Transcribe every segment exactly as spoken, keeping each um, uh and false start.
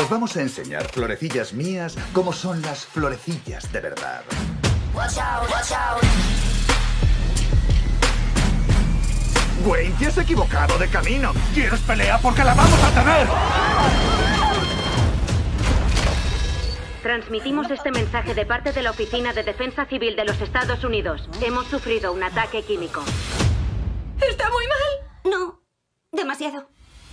Os vamos a enseñar, florecillas mías, cómo son las florecillas de verdad. Watch out, watch out. Wayne, te has equivocado de camino. ¿Quieres pelea? Porque la vamos a tener. Transmitimos este mensaje de parte de la Oficina de Defensa Civil de los Estados Unidos. Hemos sufrido un ataque químico. ¿Está muy mal? No, demasiado.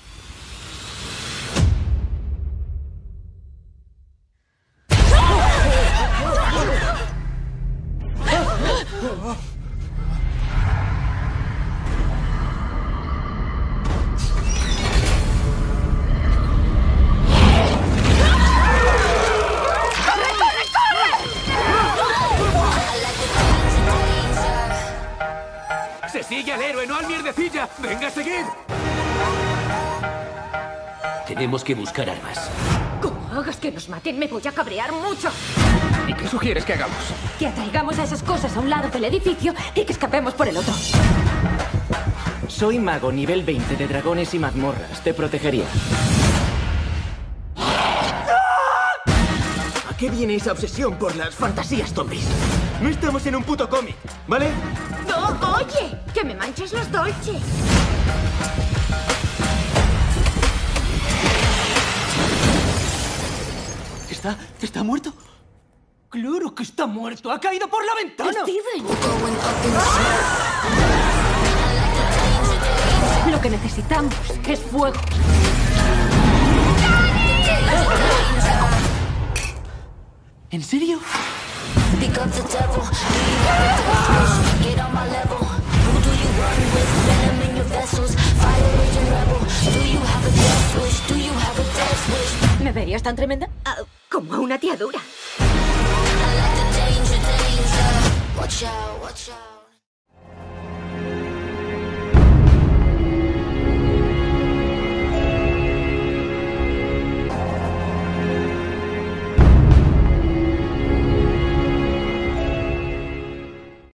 ¡Se sigue al héroe, no al mierdecilla! ¡Venga a seguir! Tenemos que buscar armas. Como hagas que nos maten, me voy a cabrear mucho. ¿Y qué sugieres que hagamos? Que atraigamos a esas cosas a un lado del edificio y que escapemos por el otro. Soy mago nivel veinte de dragones y mazmorras. Te protegería. ¿A qué viene esa obsesión por las fantasías zombies? No estamos en un puto cómic, ¿vale? ¡No, oye! ¡Que me manches los dolces! ¿Está... está muerto? ¡Claro que está muerto! ¡Ha caído por la ventana! ¡Steven! Lo que necesitamos es fuego. ¿En serio? Pick up the devil. Get on my level. Who do you run with? Venom in your vessels. Fire agent rebel. Do you have a death wish? Do you have a death wish? ¿Me verías tan tremenda? Ah, como una tía dura. I like the danger, danger. Watch out, watch out.